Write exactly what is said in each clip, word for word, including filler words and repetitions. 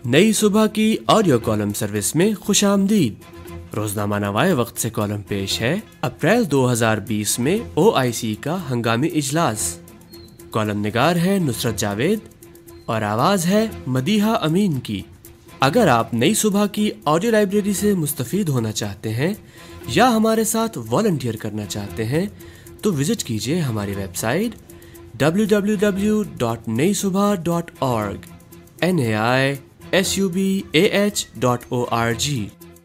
नई सुबह की ऑडियो कॉलम सर्विस में खुशामदीद। रोजनामा नवाए वक्त से कॉलम पेश है अप्रैल दो हज़ार बीस में ओ आई सी का हंगामी इजलास। कॉलम निगार है नुसरत जावेद और आवाज़ है मदीहा अमीन की। अगर आप नई सुबह की ऑडियो लाइब्रेरी से मुस्तफ़ीद होना चाहते हैं या हमारे साथ वॉलंटियर करना चाहते हैं तो विजिट कीजिए हमारी website W W W dot Nai Subah dot org N A I S U B A H dot O R G.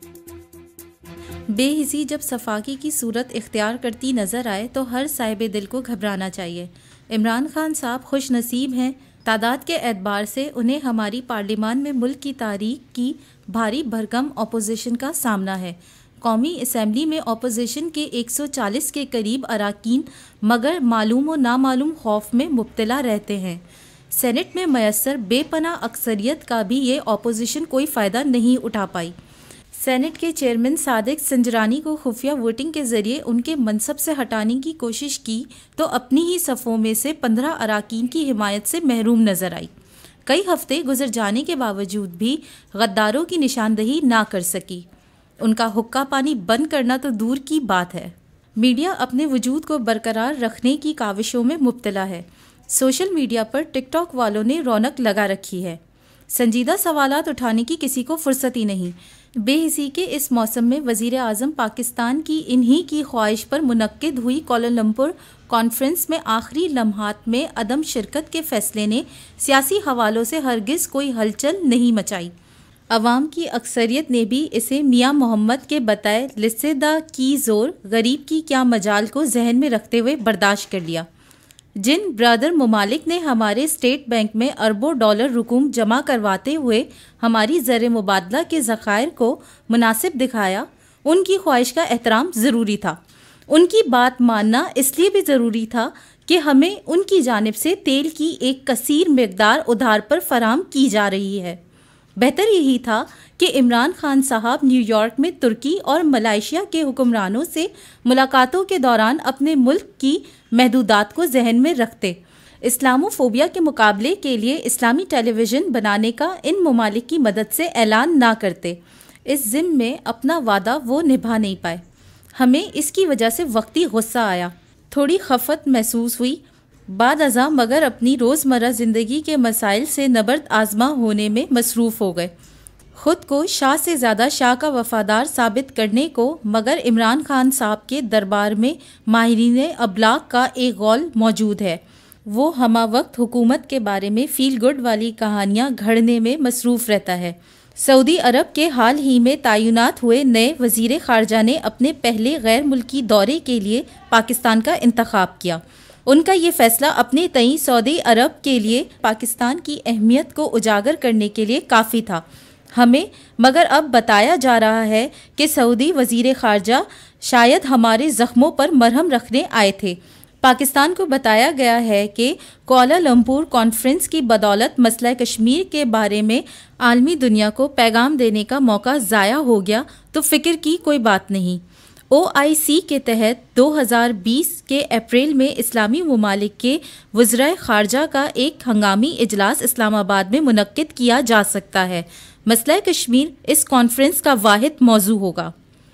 बेहिसी जब सफाकी की सूरत इख्तियार करती नज़र आए तो हर साहिब दिल को घबराना चाहिए। इमरान खान साहब खुश नसीब हैं। तादाद के एतबार से उन्हें हमारी पार्लियामान में मुल्क की तारीख की भारी भरकम अपोजिशन का सामना है। कौमी असम्बली में अपोजिशन के एक सौ चालीस के करीब अराकीन मगर मालूम व नामालूम खौफ में मुब्तला रहते हैं। सेनेट में मयसर बेपनाह अक्सरियत का भी ये अपोजिशन कोई फ़ायदा नहीं उठा पाई। सेनेट के चेयरमैन सादिक संजरानी को खुफिया वोटिंग के ज़रिए उनके मनसब से हटाने की कोशिश की तो अपनी ही सफ़ों में से पंद्रह अराकीन की हिमायत से महरूम नज़र आई। कई हफ्ते गुजर जाने के बावजूद भी गद्दारों की निशानदही ना कर सकी। उनका हुक्का पानी बंद करना तो दूर की बात है। मीडिया अपने वजूद को बरकरार रखने की काविशों में मुब्तला है। सोशल मीडिया पर टिकटॉक वालों ने रौनक लगा रखी है। संजीदा सवालात उठाने की किसी को फुर्सत ही नहीं। बेहिसी के इस मौसम में वज़ीर आज़म पाकिस्तान की इन्हीं की ख्वाहिश पर मुनक्किद हुई कोलालमपुर कॉन्फ्रेंस में आखिरी लम्हात में अदम शिरकत के फैसले ने सियासी हवालों से हरगिज़ कोई हलचल नहीं मचाई। अवाम की अक्सरियत ने भी इसे मियाँ मोहम्मद के बताए लिस्सेदा की ज़ोर गरीब की क्या मजाल को जहन में रखते हुए बर्दाश्त कर लिया। जिन ब्रदर ममालिक ने हमारे स्टेट बैंक में अरबों डॉलर रुकूम जमा करवाते हुए हमारी ज़र मुबादला के ज़खायर को मुनासिब दिखाया, उनकी ख्वाहिश का एहतराम ज़रूरी था। उनकी बात मानना इसलिए भी ज़रूरी था कि हमें उनकी जानिब से तेल की एक कसीर मिकदार उधार पर फराम की जा रही है। बेहतर यही था कि इमरान खान साहब न्यूयॉर्क में तुर्की और मलेशिया के हुक्मरानों से मुलाकातों के दौरान अपने मुल्क की महदूदात को जहन में रखते। इस्लामोफोबिया के मुकाबले के लिए इस्लामी टेलीविज़न बनाने का इन ममालिक की मदद से ऐलान ना करते। इस ज़िम्म में अपना वादा वो निभा नहीं पाए। हमें इसकी वजह से वक्ती गुस्सा आया, थोड़ी खफत महसूस हुई। बाद अज़ा मगर अपनी रोज़मर्रा ज़िंदगी के मसाइल से नबर्द आज़मा होने में मसरूफ़ हो गए। ख़ुद को शाह से ज़्यादा शाह का वफ़ादार साबित करने को मगर इमरान खान साहब के दरबार में माहिरीन अबलाग का एक गौल मौजूद है। वो हमा वक्त हुकूमत के बारे में फ़ील गुड वाली कहानियाँ घड़ने में मसरूफ़ रहता है। सऊदी अरब के हाल ही में तैनात हुए नए वज़ीर ख़ारजा ने अपने पहले गैर मुल्की दौरे के लिए पाकिस्तान का इंतखाब किया। उनका ये फ़ैसला अपने तई सऊदी अरब के लिए पाकिस्तान की अहमियत को उजागर करने के लिए काफ़ी था। हमें मगर अब बताया जा रहा है कि सऊदी वज़ीर ख़ारजा शायद हमारे ज़ख्मों पर मरहम रखने आए थे। पाकिस्तान को बताया गया है कि कोलालमपुर कॉन्फ्रेंस की बदौलत मसला कश्मीर के बारे में आलमी दुनिया को पैगाम देने का मौका ज़ाया हो गया तो फ़िक्र की कोई बात नहीं। ओ आई सी के तहत दो हज़ार बीस के अप्रैल में इस्लामी ममालिक के वज़राए ख़ारजा का एक हंगामी इजलास इस्लामाबाद में मुनक्किद किया जा सकता है। मसला कश्मीर इस कॉन्फ्रेंस का वाहिद मौजू होगा।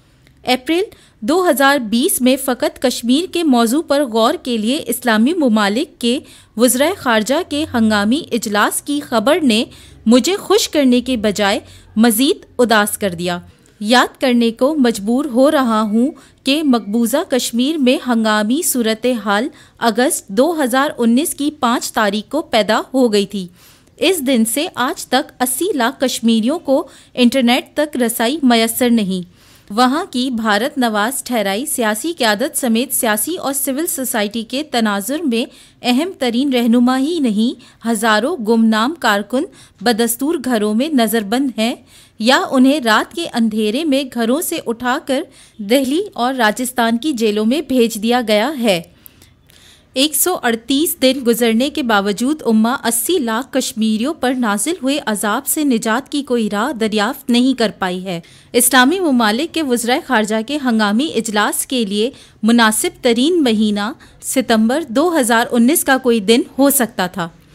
अप्रैल दो हज़ार बीस में फ़कत कश्मीर के मौजू पर गौर के लिए इस्लामी ममालिक के वज़राए ख़ारजा के हंगामी इजलास की खबर ने मुझे खुश करने के बजाय मज़ीद उदास कर दिया। याद करने को मजबूर हो रहा हूँ कि मकबूजा कश्मीर में हंगामी सूरत हाल अगस्त दो हज़ार उन्नीस की पाँच तारीख को पैदा हो गई थी। इस दिन से आज तक अस्सी लाख कश्मीरियों को इंटरनेट तक रसाई मयसर नहीं। वहाँ की भारत नवाज ठहराई सियासी क़यादत समेत सियासी और सिविल सोसाइटी के तनाजुर में अहम तरीन रहनुमा ही नहीं, हज़ारों गुमनाम कारकुन बदस्तूर घरों में नज़रबंद हैं या उन्हें रात के अंधेरे में घरों से उठाकर दिल्ली और राजस्थान की जेलों में भेज दिया गया है। एक सौ अड़तीस दिन गुजरने के बावजूद उम्मा अस्सी लाख कश्मीरियों पर नाजिल हुए अजाब से निजात की कोई राह दरियाफ्त नहीं कर पाई है। इस्लामी ममालिक के वज़राए ख़ारजा के हंगामी इजलास के लिए मुनासिब तरीन महीना सितंबर दो हज़ार उन्नीस का कोई दिन हो सकता था।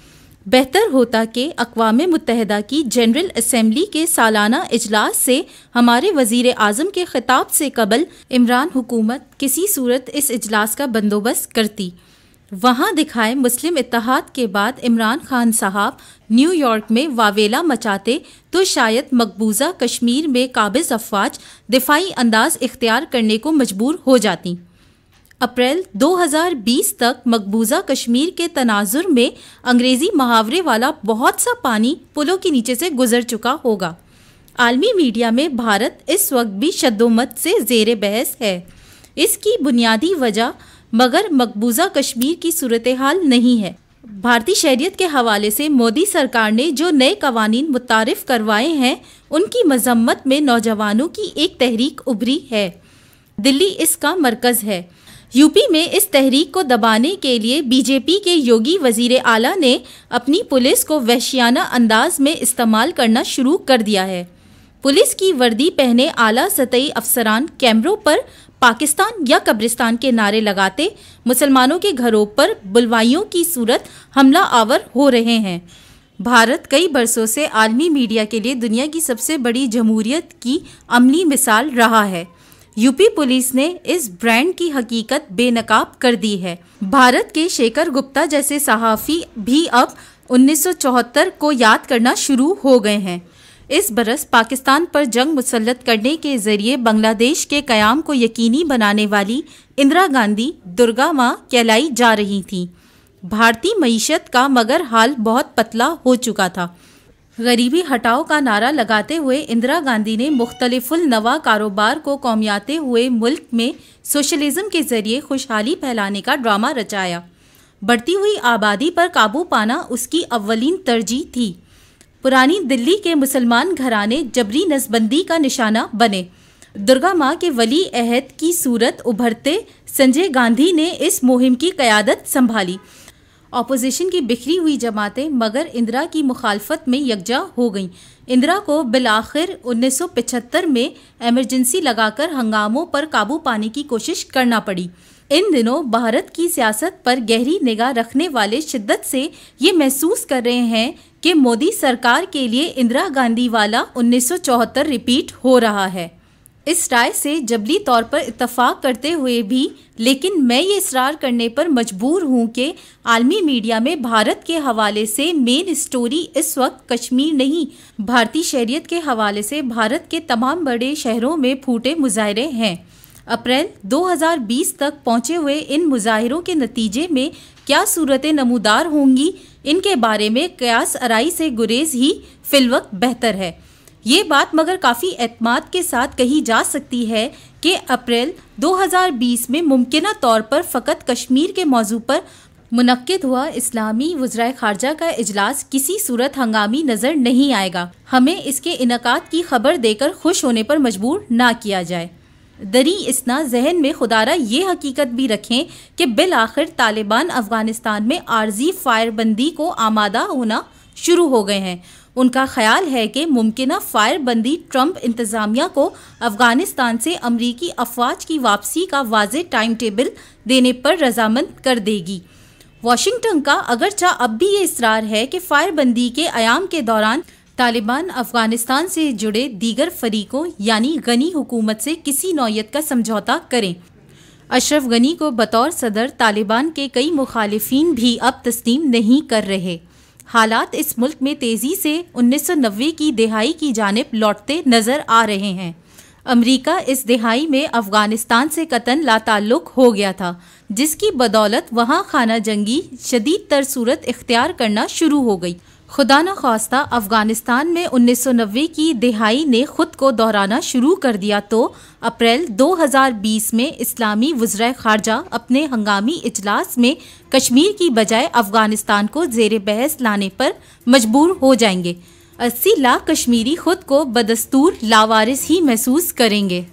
बेहतर होता कि अक़वाम मुत्तहिदा की जनरल असम्बली के सालाना इजलास से हमारे वज़ीर आज़म के खिताब से कबल इमरान हुकूमत किसी सूरत इस इजलास का बंदोबस्त करती। वहाँ दिखाए मुस्लिम इत्तेहाद के बाद इमरान खान साहब न्यूयॉर्क में वावेला मचाते तो शायद मकबूजा कश्मीर में काबिज अफवाज दिफाई अंदाज इख्तियार करने को मजबूर हो जाती। अप्रैल दो हज़ार बीस तक मकबूजा कश्मीर के तनाजुर में अंग्रेज़ी मुहावरे वाला बहुत सा पानी पुलों के नीचे से गुजर चुका होगा। आलमी मीडिया में भारत इस वक्त भी शद्दोमत से ज़ेरे बहस है। इसकी बुनियादी वजह मगर मकबूजा कश्मीर की सूरत हाल नहीं है। भारतीय शरीयत के हवाले से मोदी सरकार ने जो नए कवानीन मुतारिफ करवाए हैं उनकी मजम्मत में नौजवानों की एक तहरीक उभरी है। दिल्ली इसका मरकज़ है। यूपी में इस तहरीक को दबाने के लिए बीजेपी के योगी वजीर आला ने अपनी पुलिस को वहशियाना अंदाज में इस्तेमाल करना शुरू कर दिया है। पुलिस की वर्दी पहने आला सतही अफसरान कैमरों पर पाकिस्तान या कब्रिस्तान के नारे लगाते मुसलमानों के घरों पर बुलवाइयों की सूरत हमला आवर हो रहे हैं। भारत कई बरसों से आलमी मीडिया के लिए दुनिया की सबसे बड़ी जमहूरियत की अमली मिसाल रहा है। यूपी पुलिस ने इस ब्रांड की हकीकत बेनकाब कर दी है। भारत के शेखर गुप्ता जैसे सहाफ़ी भी अब उन्नीस सौ चौहत्तर को याद करना शुरू हो गए हैं। इस बरस पाकिस्तान पर जंग मुसल्लत करने के जरिए बांग्लादेश के क़याम को यकीनी बनाने वाली इंदिरा गांधी दुर्गा माँ कहलाई जा रही थी। भारतीय मईशत का मगर हाल बहुत पतला हो चुका था। गरीबी हटाओ का नारा लगाते हुए इंदिरा गांधी ने मुख्तलिफुल नवा कारोबार को कौमियाते हुए मुल्क में सोशलिज्म के जरिए खुशहाली फैलाने का ड्रामा रचाया। बढ़ती हुई आबादी पर काबू पाना उसकी अव्वलीन तरजीह थी। पुरानी दिल्ली के मुसलमान घराने जबरी नसबंदी का निशाना बने। दुर्गा माँ के वली अहद की सूरत उभरते संजय गांधी ने इस मुहिम की क़यादत संभाली। ऑपोजिशन की बिखरी हुई जमातें मगर इंदिरा की मुखालफत में यकजा हो गईं। इंदिरा को बिलाखिर उन्नीस सौ पचहत्तर में एमरजेंसी लगाकर हंगामों पर काबू पाने की कोशिश करना पड़ी। इन दिनों भारत की सियासत पर गहरी निगाह रखने वाले शिद्दत से ये महसूस कर रहे हैं कि मोदी सरकार के लिए इंदिरा गांधी वाला उन्नीस सौ चौहत्तर रिपीट हो रहा है। इस राय से जबरी तौर पर इत्तफाक करते हुए भी लेकिन मैं ये इसरार करने पर मजबूर हूँ कि आलमी मीडिया में भारत के हवाले से मेन स्टोरी इस वक्त कश्मीर नहीं, भारतीय शरीयत के हवाले से भारत के तमाम बड़े शहरों में फूटे मुजाहरे हैं। अप्रैल दो हज़ार बीस तक पहुँचे हुए इन मुजाहरों के नतीजे में क्या सूरतें नमूदार होंगी, इनके बारे में कयास आराई से गुरेज ही फिलवक्त बेहतर है। ये बात मगर काफ़ी एतमाद के साथ कही जा सकती है कि अप्रैल दो हज़ार बीस में मुमकिना तौर पर फ़कत कश्मीर के मौजू पर मुनक्किद हुआ इस्लामी वज़राए ख़ारजा का इजलास किसी सूरत हंगामी नज़र नहीं आएगा। हमें इसके इनकाद की खबर देकर खुश होने पर मजबूर ना किया जाए। दरी इसना जहन में खुदारा ये हकीकत भी रखें कि बिल आखिर तालिबान अफ़गानिस्तान में आर्जी फायरबंदी को आमादा होना शुरू हो गए हैं। उनका ख्याल है कि मुमकिना फायरबंदी ट्रंप इंतज़ामिया को अफ़गानिस्तान से अमरीकी अफवाज की वापसी का वाज़े टाइम टेबल देने पर रजामंद कर देगी। वाशिंगटन का अगरचा अब भी ये इसरार है कि फायरबंदी के अयाम के दौरान तालिबान अफ़गानिस्तान से जुड़े दीगर फरीकों यानी गनी हुकूमत से किसी नौयत का समझौता करें। अशरफ गनी को बतौर सदर तालिबान के कई मुखालिफिन भी अब तस्लीम नहीं कर रहे। हालात इस मुल्क में तेज़ी से उन्नीस सौ नब्बे की दिहाई की जानिब लौटते नज़र आ रहे हैं। अमरीका इस दिहाई में अफ़गानिस्तान से कतन लाताल्लुक़ हो गया था, जिसकी बदौलत वहाँ खाना जंगी शदीद तर सूरत इख्तियार करना शुरू हो गई। खुदा न ख्वास्ता अफ़गानिस्तान में उन्नीस सौ नब्बे की दिहाई ने खुद को दोहराना शुरू कर दिया तो अप्रैल दो हज़ार बीस में इस्लामी वज़राए ख़ारजा अपने हंगामी इजलास में कश्मीर की बजाय अफ़गानिस्तान को ज़ेरे बहस लाने पर मजबूर हो जाएंगे। अस्सी लाख कश्मीरी खुद को बदस्तूर लावारिस ही महसूस करेंगे।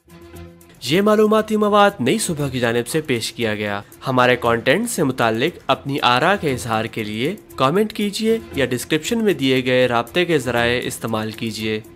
ये मालूमाती मवाद नई सुबह की जानिब से पेश किया गया। हमारे कंटेंट से मुताल्लिक अपनी आरा के इजहार के लिए कमेंट कीजिए या डिस्क्रिप्शन में दिए गए राब्ते के ज़राए इस्तेमाल कीजिए।